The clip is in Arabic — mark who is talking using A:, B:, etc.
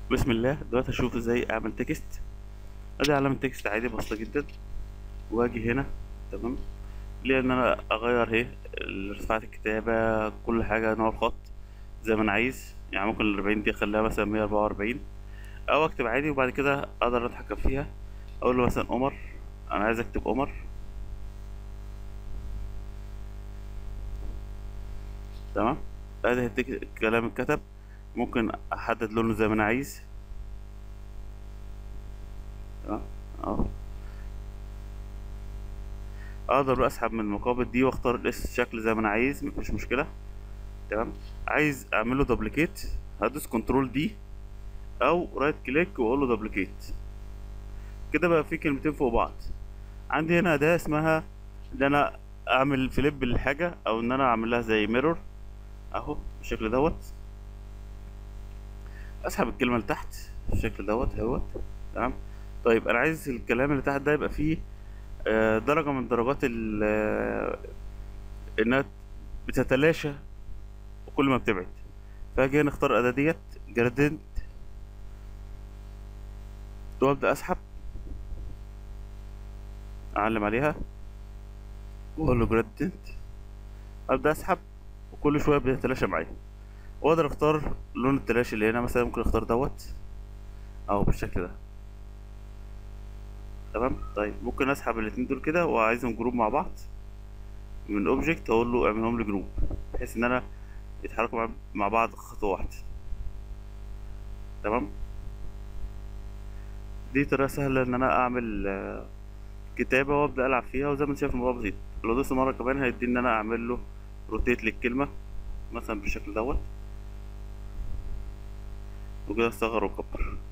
A: بسم الله. دلوقتي هشوف ازاي اعمل تكست. ادي علامة تكست عادي بسيطة جدا، واجي هنا. تمام. ليه ان انا اغير اهي ارتفاعات الكتابة، كل حاجة، نوع الخط زي ما انا عايز. يعني ممكن ال40 دي اخليها مثلا 144، او اكتب عادي وبعد كده اقدر اتحكم فيها. اقول له مثلا عمر، انا عايز اكتب عمر. تمام. ادي الكلام اتكتب. ممكن احدد لونه زي ما انا عايز. تمام. اهو. اقدر بقى اسحب من المقابل دي واختار الشكل زي ما انا عايز، مفيش مشكلة. تمام. عايز اعمله دوبليكيت، هدوس كنترول دي او رايت كليك واقول له دوبليكيت. كده بقى في كلمتين فوق بعض. عندي هنا اداة اسمها ان انا اعمل فليب للحاجة، او ان انا اعمل لها زي ميرور. اهو بالشكل دوت. اسحب الكلمة لتحت بالشكل دوت اهوت. تمام. طيب انا عايز الكلام اللي تحت ده يبقى فيه درجة من درجات انها بتتلاشى كل ما بتبعد. فاجي هنا اختار الاداة ديت جرادينت، وابدا اسحب، اعلم عليها واقول له جرادينت، ابدا اسحب، وكل شويه بيتلاشى معايا. واقدر اختار لون التلاشي اللي هنا، مثلا ممكن اختار دوت او بالشكل ده. تمام. طيب ممكن اسحب الاتنين دول كده وعايزهم جروب مع بعض. من اوبجكت اقول له اعملهم لي جروب، بحيث ان انا يتحركوا مع بعض خطوه واحده. تمام. دي طريقه سهله ان انا اعمل كتابه وابدا العب فيها، وزي ما انت شايف الموضوع بسيط. لو دوست مره كمان هيديني ان انا اعمل له روتيت للكلمه مثلا بالشكل دوت، وكده اصغر واكبر.